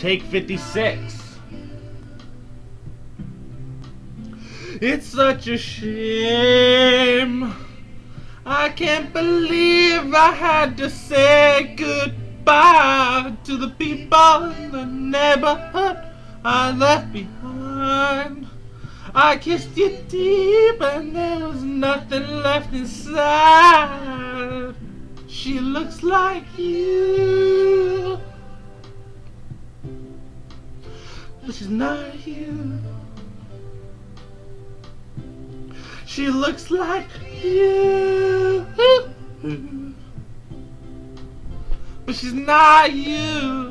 Take 56. It's such a shame. I can't believe I had to say goodbye to the people in the neighborhood I left behind. I kissed you deep and there was nothing left inside. She looks like you, but she's not you. She looks like you, but she's not you.